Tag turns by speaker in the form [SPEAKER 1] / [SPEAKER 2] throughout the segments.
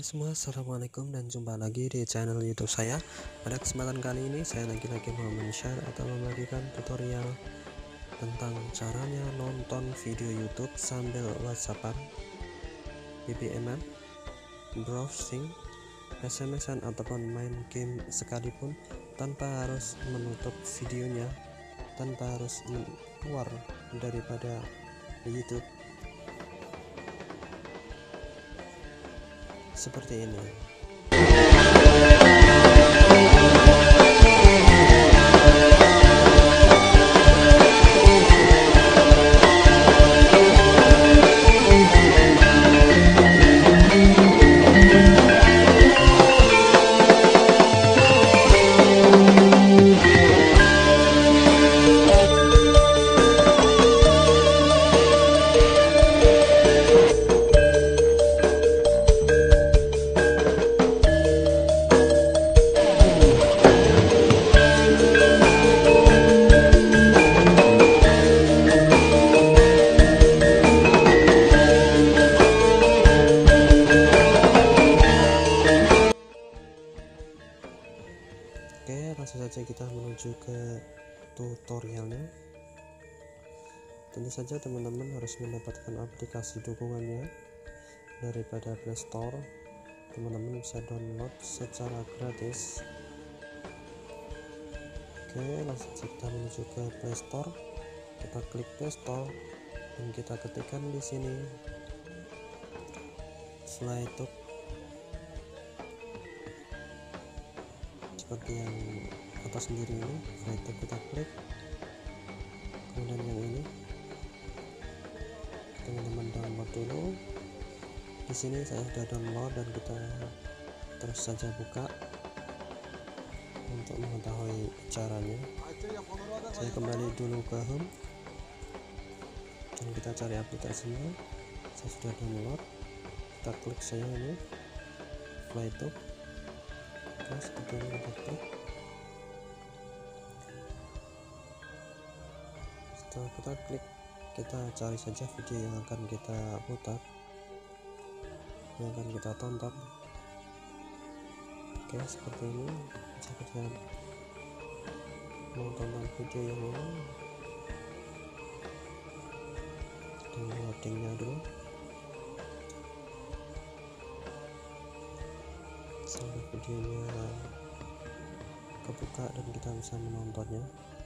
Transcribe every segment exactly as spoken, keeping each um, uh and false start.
[SPEAKER 1] semua, assalamualaikum dan jumpa lagi di channel YouTube saya. Pada kesempatan kali ini saya lagi-lagi mau men-share atau membagikan tutorial tentang caranya nonton video YouTube sambil WhatsAppan, B B M-an, browsing, S M S-an ataupun main game sekalipun tanpa harus menutup videonya, tanpa harus keluar daripada YouTube. Seperti ini. Oke, langsung saja kita menuju ke tutorialnya. Tentu saja teman-teman harus mendapatkan aplikasi dukungannya daripada Play Store. Teman-teman bisa download secara gratis. Oke, langsung saja kita menuju ke Play Store. Kita klik Play Store dan kita ketikkan di sini Flytube. Seperti yang atas sendiri ini, Flytube kita klik, kemudian yang ini teman-teman download dulu. Di sini saya sudah download dan kita terus saja buka untuk mengetahui caranya. Saya kembali dulu ke home dan kita cari aplikasinya. Saya sudah download, kita klik saya ini Flytube. Seperti ini kita klik. Setelah kita klik, kita cari saja video yang akan kita putar, yang akan kita tonton. Oke, seperti ini. Jika kita mau tonton video yang ini, downloadingnya dulu sampai videonya kebuka dan kita bisa menontonnya.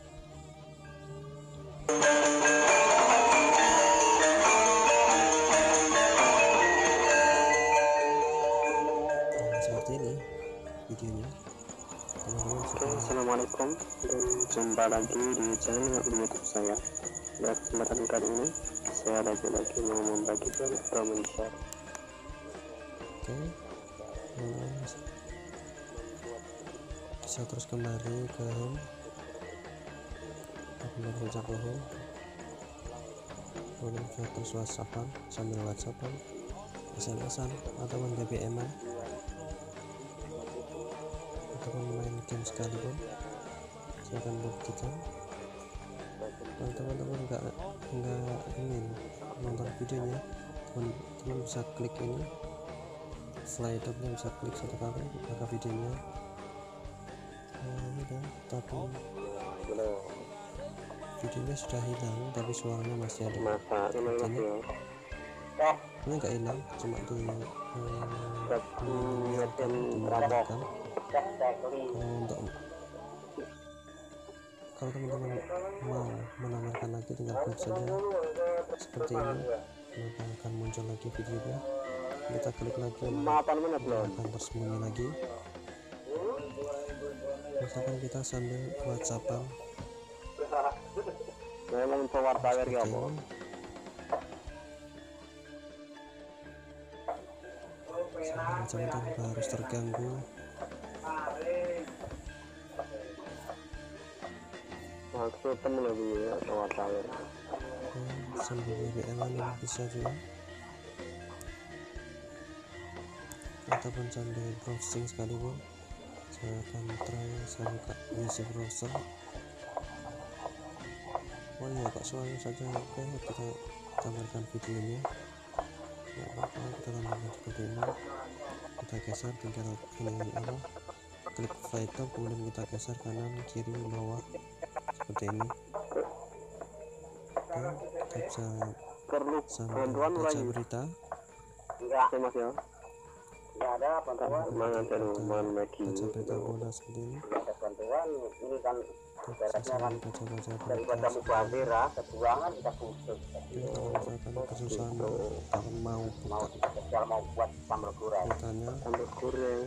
[SPEAKER 1] Nah, seperti ini videonya.
[SPEAKER 2] Oke, assalamualaikum dan jumpa lagi di channel YouTube saya. Pada kesempatan kali ini saya lagi-lagi mau membagikan atau men-share.
[SPEAKER 1] Oke, nah, bisa terus kembali ke home, kembali saja ke home, kemudian bisa terus WhatsAppan sambil WhatsAppan, S M S-an ataupun B B M-an ataupun main game sekalipun. Saya akan buktikan. Kalau teman-teman enggak enggak ingin nonton videonya, teman-teman bisa klik ini Flytube-nya, bisa klik satu kali maka videonya nah, udah, tapi videonya sudah hilang tapi suaranya masih ada. Seperti ini. Ini enggak hilang, cuma di mendengarkan, mendengarkan. Kalau untuk kalau teman-teman mau mendengarkan lagi, tinggal klik saja seperti ini, maka akan muncul lagi videonya. Kita klik lagi, akan tersembunyi lagi. Misalkan kita sambil WhatsAppan seperti ini. Sambil WhatsAppan tanpa harus terganggu.
[SPEAKER 2] Maksud temen lebih ya, wartawan.
[SPEAKER 1] Sambil B B M bisa juga, ataupun sambil browsing sekalipun. Saya akan try, saya buka isi browser. Oh iya, kok suaranya saja. Oke, kita tampilkan videonya. Nggak apa-apa, kita tambahkan seperti ini. Kita kita geser, tinggal ini apa klik fly top, kemudian kita geser kanan kiri bawah seperti ini. Oke, kita bisa
[SPEAKER 2] perlu
[SPEAKER 1] sambil
[SPEAKER 2] bantuan
[SPEAKER 1] baca
[SPEAKER 2] lagi
[SPEAKER 1] berita.
[SPEAKER 2] enggak sih mas ya, enggak ada bantuan mana ada bantuan lagi
[SPEAKER 1] Baca berita bola seperti ini.
[SPEAKER 2] enggak ada bantuan ini kan
[SPEAKER 1] Kita bisa sambil baca-baca berita
[SPEAKER 2] daripada
[SPEAKER 1] seperti ini.
[SPEAKER 2] mubazir kebuangan kita putus.
[SPEAKER 1] Oke, kalau misalkan kesusahan kalau mau
[SPEAKER 2] Mau
[SPEAKER 1] buka
[SPEAKER 2] spesial mau buat sambal goreng
[SPEAKER 1] beritanya,
[SPEAKER 2] sambal goreng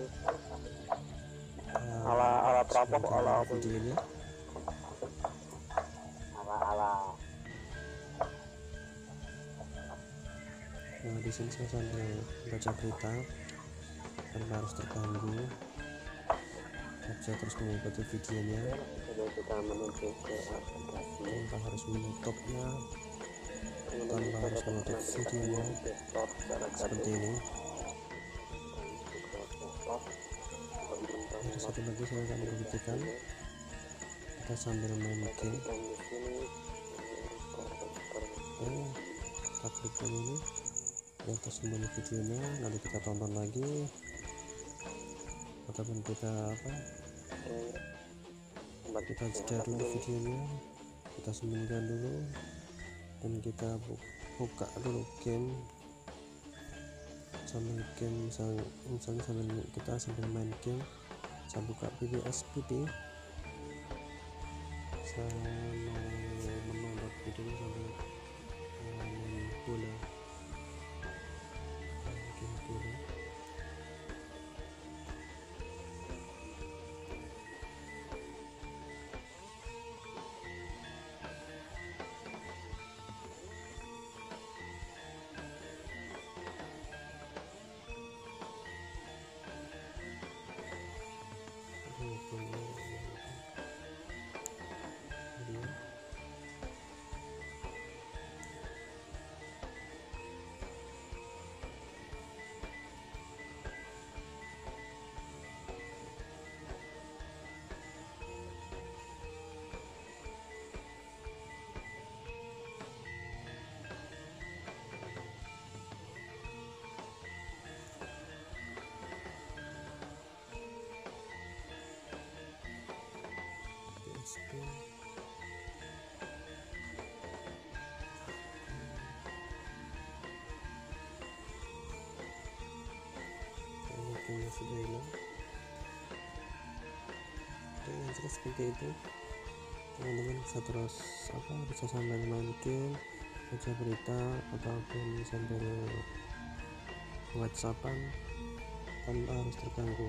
[SPEAKER 1] uh,
[SPEAKER 2] ala ala terapok
[SPEAKER 1] sebentar
[SPEAKER 2] ala apa
[SPEAKER 1] videonya.
[SPEAKER 2] ala ala
[SPEAKER 1] Nah, di sini saya sambil baca berita tanpa harus terganggu. Kita bisa terus mengikuti videonya
[SPEAKER 2] jadi kita menuju ke aplikasi
[SPEAKER 1] tanpa harus menutupnya, tanpa harus menutup videonya seperti ini. Ada satu lagi saya akan membuktikan, kita sambil main game. Oke, kita klik dulu ini di atas sembunyi videonya, nanti kita tonton lagi ataupun kita apa kita jeda dulu videonya, kita sembunyikan dulu dan kita bu buka dulu game sambil game misalnya, misalnya sambil kita sambil main game, saya buka P B S P P, saya mau menonton video sambil main bola, game bola. Kayaknya sudah hilang. Oke, yang jelas seperti itu teman-teman, bisa terus apa bisa sambil main game, baca berita ataupun sambil whatsappan tanpa harus terganggu.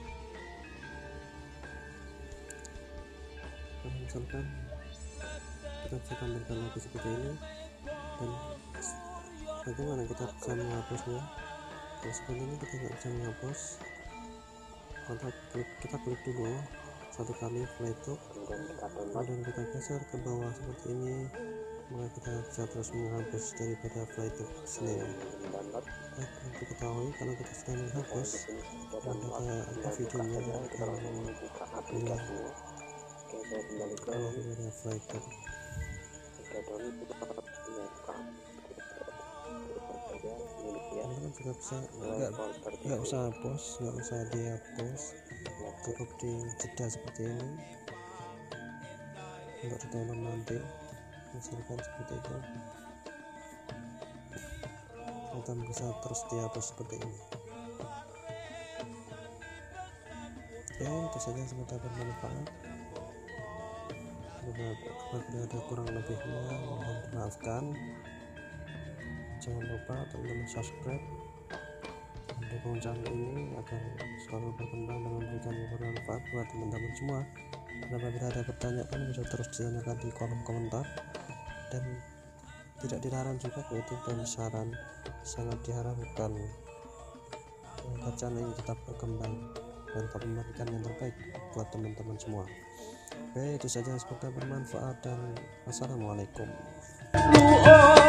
[SPEAKER 1] Nah, misalkan kita bisa tampilkan lagi seperti ini, dan bagaimana kita bisa menghapusnya. Nah, seperti ini kita nggak bisa menghapus, maka klik, kita klik dulu satu kali play top, kemudian kita geser ke bawah seperti ini, maka kita bisa terus menghapus daripada play top sendiri. Baik, untuk ketahui kalau kita sudah menghapus, maka apa videonya akan hilang kalau ada play top. Teman-teman juga bisa nggak nggak usah hapus, nggak usah dihapus, cukup di jeda seperti ini untuk ditonton nanti, misalkan seperti itu, kita bisa terus dihapus seperti ini. Oke, itu saja, semoga bermanfaat. Apabila ada kurang lebihnya mohon dimaafkan. Jangan lupa teman-teman subscribe dan dukung channel ini agar selalu berkembang dan memberikan bermanfaat buat teman-teman semua. Dan apabila ada pertanyaan bisa terus ditanyakan di kolom komentar, dan tidak dilarang juga kritik dan saran, sangat diharapkan agar channel ini tetap berkembang dan tetap memberikan yang terbaik buat teman-teman semua. Oke, itu saja, semoga bermanfaat dan wassalamualaikum.